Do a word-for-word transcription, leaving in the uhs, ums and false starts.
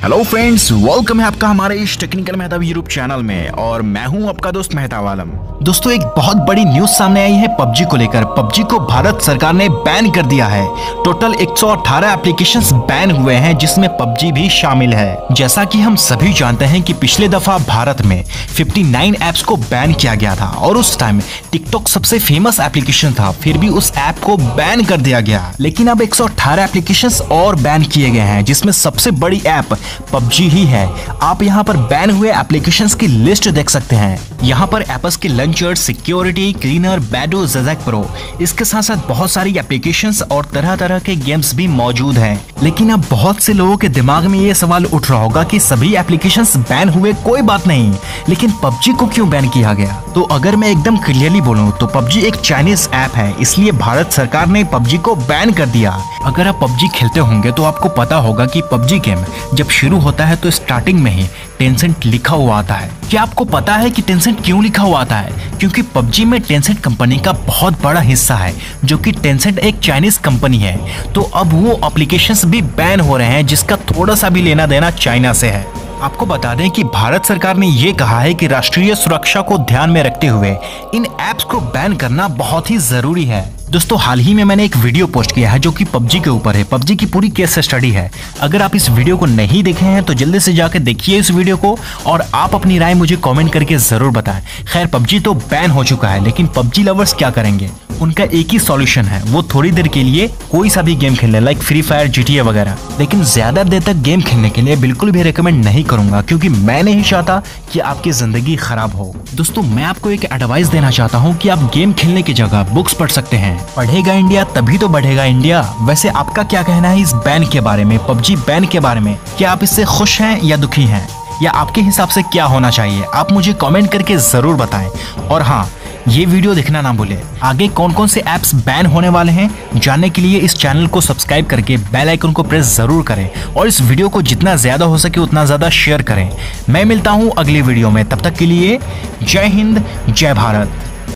Hello friends, welcome है आपका हमारे इस टेक्निकल मेहता यूट्यूब चैनल में और मैं हूं आपका दोस्त मेहता आलम। दोस्तों, एक बहुत बड़ी न्यूज सामने आई है पबजी को लेकर। पबजी को भारत सरकार ने बैन कर दिया है। टोटल एक सौ अठारह एप्लीकेशंस बैन हुए हैं, जिसमें पबजी भी शामिल है। जैसा कि हम सभी जानते हैं कि पिछले दफा भारत में उनसठ ऐप्स को बैन किया गया था और उस टाइम टिकटॉक सबसे फेमस एप्लीकेशन था, फिर भी उस ऐप को बैन कर दिया गया। लेकिन अब एक सौ अठारह एप्लीकेशंस और बैन किए गए हैं, जिसमें सबसे बड़ी ऐप पबजी ही है। आप यहाँ पर बैन हुए एप्लीकेशंस की लिस्ट देख सकते हैं। यहाँ पर एप्स के लॉन्चर, सिक्योरिटी, क्लीनर, बैडो, ज़ेज़ेक प्रो, इसके साथ साथ बहुत सारी एप्लीकेशंस और तरह तरह के गेम्स भी मौजूद हैं। लेकिन अब बहुत से लोगों के दिमाग में ये सवाल उठ रहा होगा कि सभी एप्लीकेशंस बैन हुए कोई बात नहीं, लेकिन पबजी को क्यों बैन किया गया? तो अगर मैं एकदम क्लियरली बोलूं तो पबजी एक चाइनीज ऐप है, इसलिए भारत सरकार ने पबजी को बैन कर दिया। अगर आप पबजी खेलते होंगे तो आपको पता होगा कि पबजी गेम जब शुरू होता है तो स्टार्टिंग में ही टेंसेंट लिखा हुआ आता है। क्या आपको पता है कि टेंसेंट क्यों लिखा हुआ आता है? क्योंकि पबजी में टेंसेंट कंपनी का बहुत बड़ा हिस्सा है, जो कि टेंसेंट एक चाइनीज कंपनी है। तो अब वो एप्लीकेशंस भी बैन हो रहे हैं, जिसका थोड़ा सा भी लेना देना चाइना से है। आपको बता दें कि भारत सरकार ने ये कहा है कि राष्ट्रीय सुरक्षा को ध्यान में रखते हुए इन ऐप्स को बैन करना बहुत ही जरूरी है। दोस्तों, हाल ही में मैंने एक वीडियो पोस्ट किया है जो कि पबजी के ऊपर है। पबजी की पूरी केस स्टडी है। अगर आप इस वीडियो को नहीं देखे हैं तो जल्दी से जाकर देखिए इस वीडियो को और आप अपनी राय मुझे कमेंट करके जरूर बताएं। खैर, पबजी तो बैन हो चुका है, लेकिन पबजी लवर्स क्या करेंगे? उनका एक ही सॉल्यूशन है, वो थोड़ी देर के लिए कोई सा भी गेम खेलने, लाइक फ्री फायर, जीटीए वगैरह। लेकिन ज्यादा देर तक गेम खेलने के लिए बिल्कुल भी रेकमेंड नहीं करूंगा, क्योंकि मैं नहीं चाहता कि आपकी जिंदगी खराब हो। दोस्तों, मैं आपको एक एडवाइस देना चाहता हूँ कि आप गेम खेलने की जगह बुक्स पढ़ सकते हैं। पढ़ेगा इंडिया तभी तो बढ़ेगा इंडिया। वैसे आपका क्या कहना है इस बैन के बारे में, पबजी बैन के बारे में? क्या आप इससे खुश हैं या दुखी हैं, या आपके हिसाब से क्या होना चाहिए? आप मुझे कमेंट करके जरूर बताएं। और हाँ, ये वीडियो देखना ना भूलें। आगे कौन कौन से ऐप्स बैन होने वाले हैं जानने के लिए इस चैनल को सब्सक्राइब करके बेल आइकन को प्रेस जरूर करें और इस वीडियो को जितना ज्यादा हो सके उतना ज्यादा शेयर करें। मैं मिलता हूँ अगली वीडियो में, तब तक के लिए जय हिंद, जय भारत।